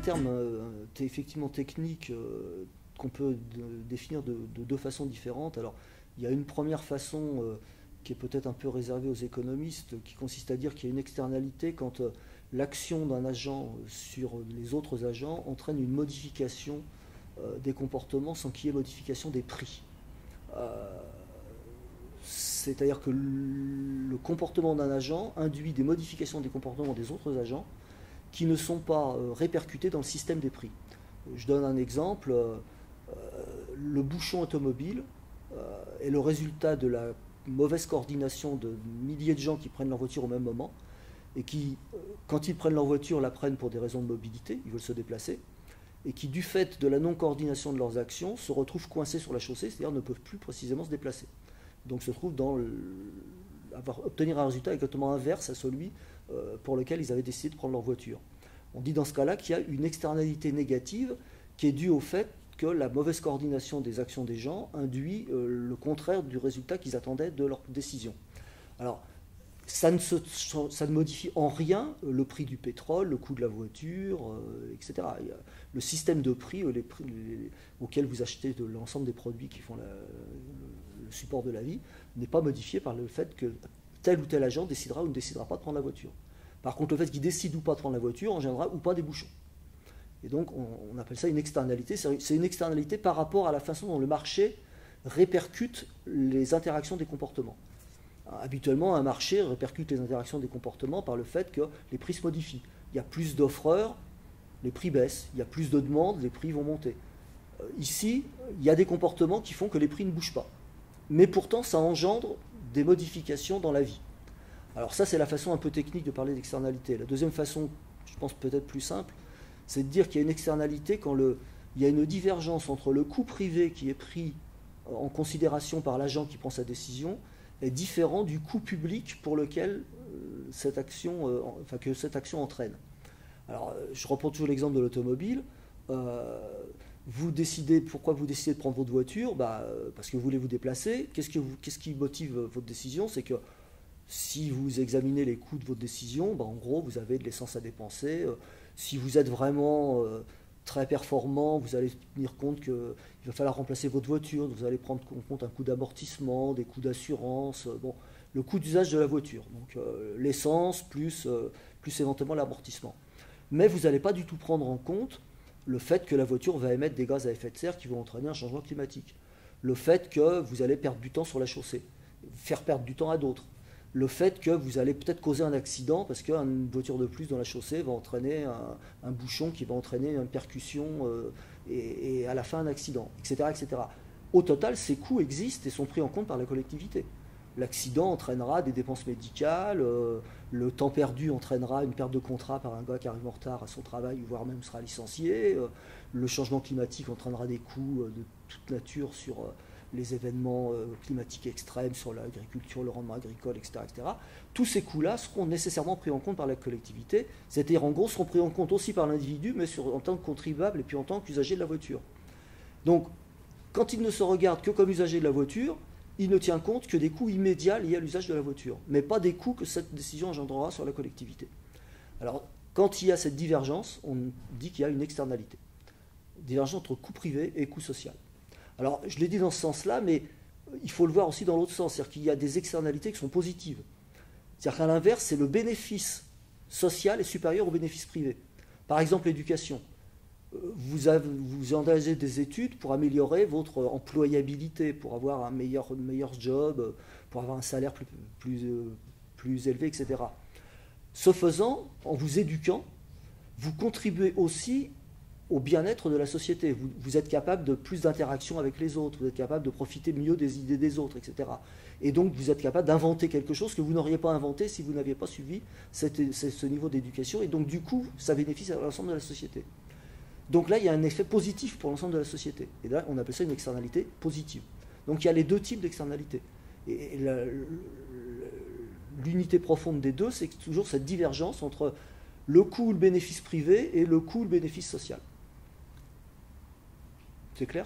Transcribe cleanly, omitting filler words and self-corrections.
terme effectivement technique qu'on peut définir de deux façons différentes. Alors, il y a une première façon qui est peut-être un peu réservée aux économistes, qui consiste à dire qu'il y a une externalité quand l'action d'un agent sur les autres agents entraîne une modification des comportements sans qu'il y ait modification des prix. C'est-à-dire que le comportement d'un agent induit des modifications des comportements des autres agents qui ne sont pas répercutés dans le système des prix. Je donne un exemple. Le bouchon automobile est le résultat de la mauvaise coordination de milliers de gens qui prennent leur voiture au même moment et qui, quand ils prennent leur voiture, la prennent pour des raisons de mobilité, ils veulent se déplacer, et qui, du fait de la non-coordination de leurs actions, se retrouvent coincés sur la chaussée, c'est-à-dire ne peuvent plus précisément se déplacer. Donc se trouvent dans obtenir un résultat exactement inverse à celui pour lequel ils avaient décidé de prendre leur voiture. On dit dans ce cas-là qu'il y a une externalité négative qui est due au fait que la mauvaise coordination des actions des gens induit le contraire du résultat qu'ils attendaient de leur décision. Alors, ça ne modifie en rien le prix du pétrole, le coût de la voiture, etc. Le système de prix, auquel vous achetez l'ensemble des produits qui font le support de la vie, n'est pas modifié par le fait que tel ou tel agent décidera ou ne décidera pas de prendre la voiture. Par contre, le fait qu'il décide ou pas de prendre la voiture engendrera ou pas des bouchons. Et donc, on appelle ça une externalité. C'est une externalité par rapport à la façon dont le marché répercute les interactions des comportements. Habituellement, un marché répercute les interactions des comportements par le fait que les prix se modifient. Il y a plus d'offreurs, les prix baissent. Il y a plus de demandes, les prix vont monter. Ici, il y a des comportements qui font que les prix ne bougent pas. Mais pourtant, ça engendre des modifications dans la vie. Alors ça, c'est la façon un peu technique de parler d'externalité. La deuxième façon, je pense peut-être plus simple, c'est de dire qu'il y a une externalité quand il y a une divergence entre le coût privé qui est pris en considération par l'agent qui prend sa décision est différent du coût public pour lequel cette action entraîne. Alors, je reprends toujours l'exemple de l'automobile. Pourquoi vous décidez de prendre votre voiture? Parce que vous voulez vous déplacer. Qu'est-ce qui motive votre décision? C'est que si vous examinez les coûts de votre décision, en gros, vous avez de l'essence à dépenser. Si vous êtes vraiment très performant, vous allez tenir compte qu'il va falloir remplacer votre voiture, vous allez prendre en compte un coût d'amortissement, des coûts d'assurance, le coût d'usage de la voiture, donc l'essence plus éventuellement l'amortissement. Mais vous n'allez pas du tout prendre en compte le fait que la voiture va émettre des gaz à effet de serre qui vont entraîner un changement climatique, le fait que vous allez perdre du temps sur la chaussée, faire perdre du temps à d'autres, le fait que vous allez peut-être causer un accident parce qu'une voiture de plus dans la chaussée va entraîner un bouchon qui va entraîner une percussion et à la fin un accident, etc., etc. Au total, ces coûts existent et sont pris en compte par la collectivité. L'accident entraînera des dépenses médicales, le temps perdu entraînera une perte de contrat par un gars qui arrive en retard à son travail, voire même sera licencié, le changement climatique entraînera des coûts de toute nature sur les événements climatiques extrêmes, sur l'agriculture, le rendement agricole, etc., etc. Tous ces coûts-là seront nécessairement pris en compte par la collectivité, c'est-à-dire en gros seront pris en compte aussi par l'individu, mais en tant que contribuable et puis en tant qu'usager de la voiture. Donc, quand il ne se regarde que comme usager de la voiture, il ne tient compte que des coûts immédiats liés à l'usage de la voiture, mais pas des coûts que cette décision engendrera sur la collectivité. Alors, quand il y a cette divergence, on dit qu'il y a une externalité. Divergence entre coût privé et coût social. Alors, je l'ai dit dans ce sens-là, mais il faut le voir aussi dans l'autre sens, c'est-à-dire qu'il y a des externalités qui sont positives. C'est-à-dire qu'à l'inverse, c'est le bénéfice social est supérieur au bénéfice privé. Par exemple, l'éducation. Vous engagez des études pour améliorer votre employabilité, pour avoir un meilleur job, pour avoir un salaire plus élevé, etc. Ce faisant, en vous éduquant, vous contribuez aussi au bien-être de la société. Vous êtes capable de plus d'interaction avec les autres, vous êtes capable de profiter mieux des idées des autres, etc. Et donc vous êtes capable d'inventer quelque chose que vous n'auriez pas inventé si vous n'aviez pas suivi ce niveau d'éducation. Et donc du coup, ça bénéficie à l'ensemble de la société. Donc là, il y a un effet positif pour l'ensemble de la société. Et là, on appelle ça une externalité positive. Donc il y a les deux types d'externalités. Et l'unité profonde des deux, c'est toujours cette divergence entre le coût ou le bénéfice privé et le coût ou le bénéfice social. C'est clair ça ?